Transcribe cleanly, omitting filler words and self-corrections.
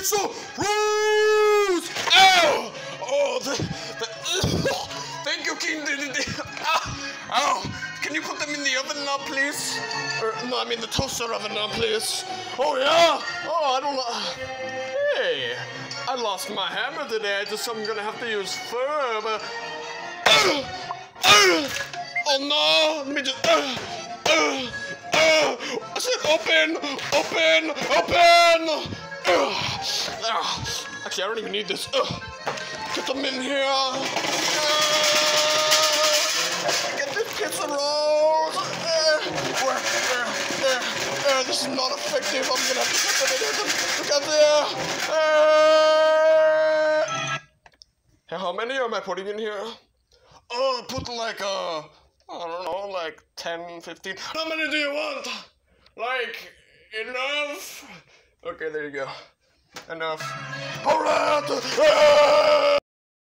pizza rolls! Ow! Oh, thank you, King. Ow! Can you put them in the oven now, please? No, I mean the toaster oven now, please. Oh, yeah? Oh, I don't know. Hey, I lost my hammer today. I just I'm gonna have to use fur, but... Oh, no! Let me just... I said open! Open! Open! Actually, I don't even need this. Get them in here. Get this pizza rolls. This is not effective. I'm gonna have to put them in here. Look out there. How many am I putting in here? Oh, put like I don't know, like 10, 15. How many do you want? Like, enough? Okay, there you go. Enough. Alright!